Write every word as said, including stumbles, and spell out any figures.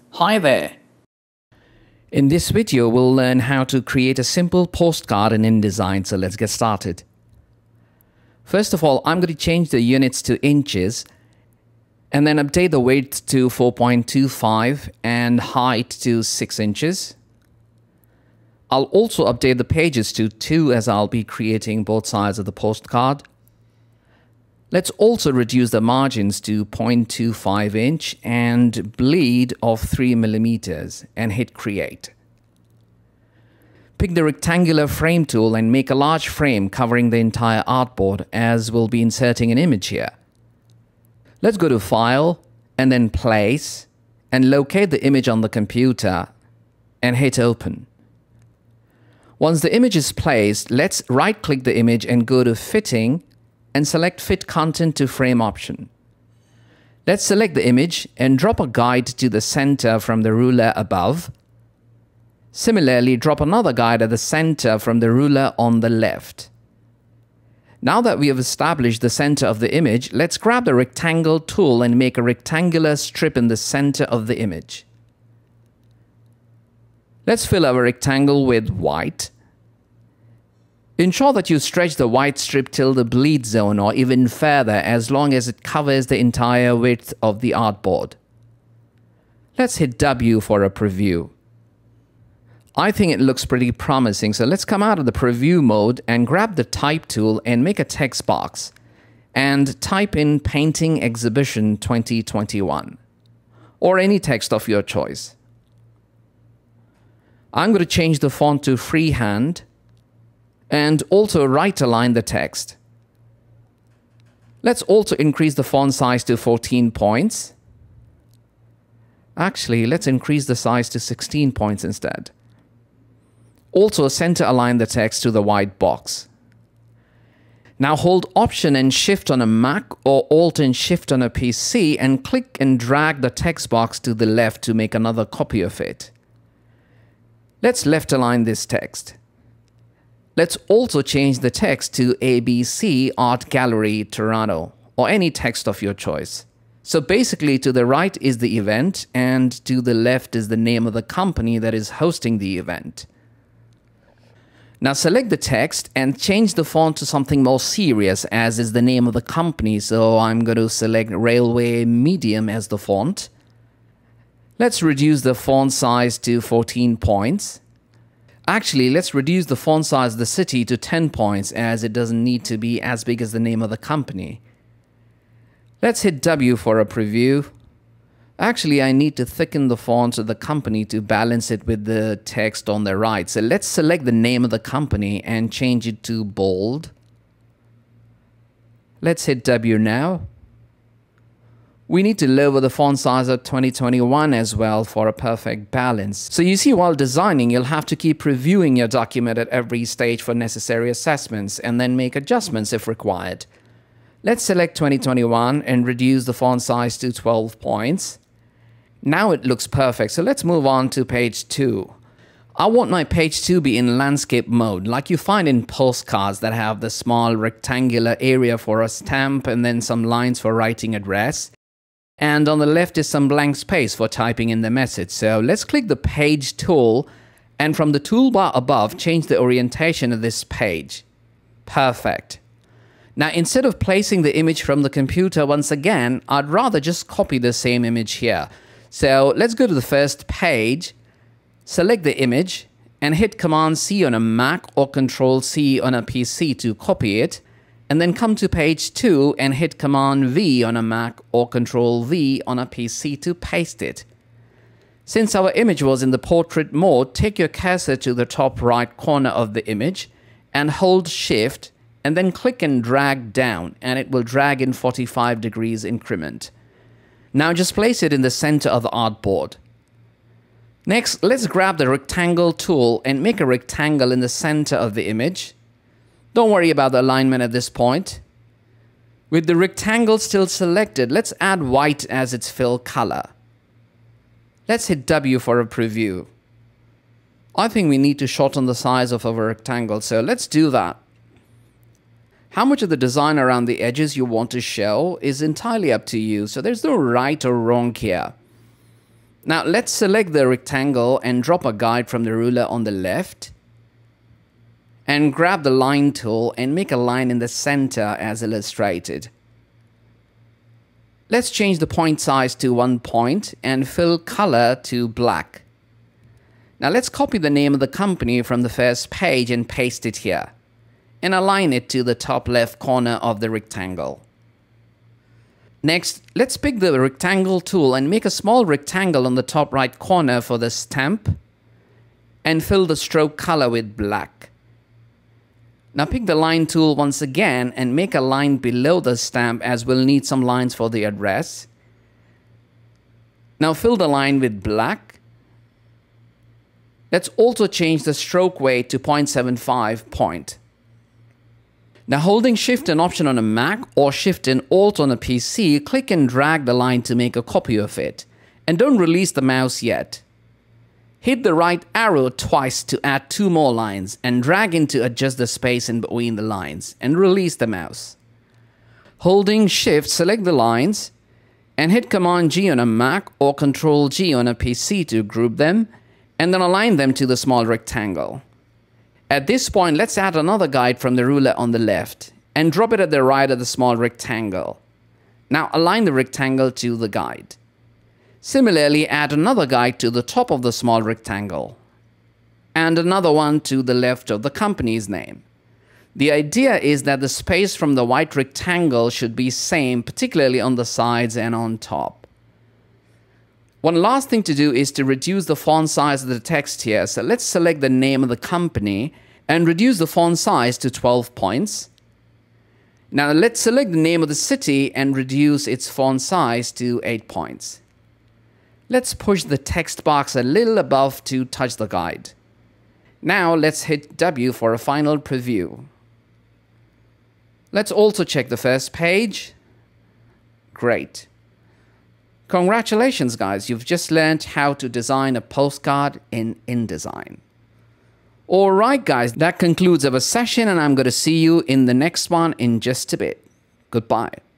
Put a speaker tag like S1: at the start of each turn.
S1: Hi there! In this video, we'll learn how to create a simple postcard in InDesign, so let's get started. First of all, I'm going to change the units to inches and then update the width to four point two five and height to six inches. I'll also update the pages to two as I'll be creating both sides of the postcard. Let's also reduce the margins to zero point two five inch and bleed of three millimeters and hit create. Pick the rectangular frame tool and make a large frame covering the entire artboard, as we'll be inserting an image here. Let's go to File and then Place and locate the image on the computer and hit Open. Once the image is placed, let's right-click the image and go to Fitting and select Fit Content to Frame option. Let's select the image and drop a guide to the center from the ruler above. Similarly, drop another guide at the center from the ruler on the left. Now that we have established the center of the image, let's grab the rectangle tool and make a rectangular strip in the center of the image. Let's fill our rectangle with white. Ensure that you stretch the white strip till the bleed zone or even further, as long as it covers the entire width of the artboard. Let's hit W for a preview. I think it looks pretty promising, so let's come out of the preview mode and grab the type tool and make a text box and type in Painting Exhibition twenty twenty-one or any text of your choice. I'm going to change the font to freehand and also right align the text. Let's also increase the font size to fourteen points. Actually, let's increase the size to sixteen points instead. Also center align the text to the white box. Now hold Option and Shift on a Mac or Alt and Shift on a P C and click and drag the text box to the left to make another copy of it. Let's left align this text. Let's also change the text to A B C Art Gallery Toronto or any text of your choice. So basically, to the right is the event and to the left is the name of the company that is hosting the event. Now select the text and change the font to something more serious, as is the name of the company. So I'm going to select Railway Medium as the font. Let's reduce the font size to fourteen points. Actually, let's reduce the font size of the city to ten points, as it doesn't need to be as big as the name of the company. Let's hit W for a preview. Actually, I need to thicken the font of the company to balance it with the text on the right. So let's select the name of the company and change it to bold. Let's hit W now. We need to lower the font size of twenty twenty-one as well for a perfect balance. So you see, while designing, you'll have to keep reviewing your document at every stage for necessary assessments and then make adjustments if required. Let's select twenty twenty-one and reduce the font size to twelve points. Now it looks perfect, so let's move on to page two. I want my page to be in landscape mode, like you find in postcards that have the small rectangular area for a stamp and then some lines for writing address. And on the left is some blank space for typing in the message. So let's click the Page tool and from the toolbar above, change the orientation of this page. Perfect. Now, instead of placing the image from the computer once again, I'd rather just copy the same image here. So let's go to the first page, select the image and hit Command C on a Mac or Control C on a P C to copy it. And then come to page two and hit Command V on a Mac or Control V on a P C to paste it. Since our image was in the portrait mode, take your cursor to the top right corner of the image and hold Shift and then click and drag down, and it will drag in forty-five degrees increment. Now just place it in the center of the artboard. Next, let's grab the rectangle tool and make a rectangle in the center of the image. Don't worry about the alignment at this point. With the rectangle still selected, let's add white as its fill color. Let's hit W for a preview. I think we need to shorten the size of our rectangle, so let's do that. How much of the design around the edges you want to show is entirely up to you, so there's no right or wrong here. Now let's select the rectangle and drop a guide from the ruler on the left. And grab the line tool and make a line in the center as illustrated. Let's change the point size to one point and fill color to black. Now let's copy the name of the company from the first page and paste it here. And align it to the top left corner of the rectangle. Next, let's pick the rectangle tool and make a small rectangle on the top right corner for the stamp. And fill the stroke color with black. Now pick the line tool once again and make a line below the stamp, as we'll need some lines for the address. Now fill the line with black. Let's also change the stroke weight to zero point seven five point. Now holding Shift and Option on a Mac or Shift and Alt on a P C, click and drag the line to make a copy of it. And don't release the mouse yet. Hit the right arrow twice to add two more lines and drag in to adjust the space in between the lines and release the mouse. Holding Shift, select the lines and hit Command G on a Mac or Control G on a P C to group them and then align them to the small rectangle. At this point, let's add another guide from the ruler on the left and drop it at the right of the small rectangle. Now align the rectangle to the guide. Similarly, add another guide to the top of the small rectangle and another one to the left of the company's name. The idea is that the space from the white rectangle should be same, particularly on the sides and on top. One last thing to do is to reduce the font size of the text here. So let's select the name of the company and reduce the font size to twelve points. Now let's select the name of the city and reduce its font size to eight points. Let's push the text box a little above to touch the guide. Now let's hit W for a final preview. Let's also check the first page. Great. Congratulations guys, you've just learned how to design a postcard in InDesign. Alright guys, that concludes our session and I'm going to see you in the next one in just a bit. Goodbye.